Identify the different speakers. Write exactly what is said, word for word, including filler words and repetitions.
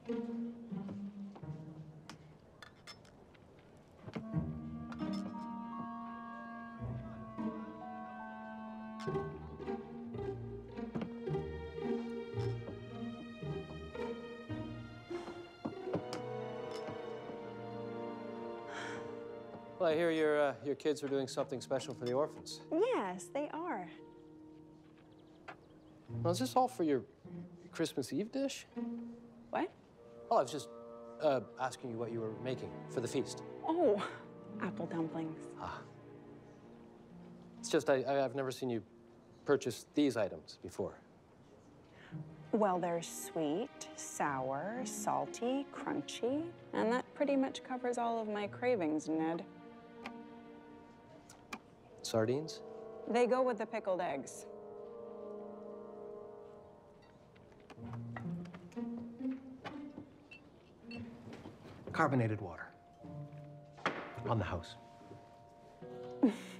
Speaker 1: Well, I hear your, uh, your kids are doing something special for the orphans.
Speaker 2: Yes, they are.
Speaker 1: Well, is this all for your Christmas Eve dish?
Speaker 2: What?
Speaker 1: Oh, I was just uh, asking you what you were making for the feast.
Speaker 2: Oh, apple dumplings.
Speaker 1: Ah. It's just I, I, I've never seen you purchase these items before.
Speaker 2: Well, they're sweet, sour, salty, crunchy, and that pretty much covers all of my cravings, Ned.
Speaker 1: Sardines?
Speaker 2: They go with the pickled eggs.
Speaker 1: Carbonated water. On the house.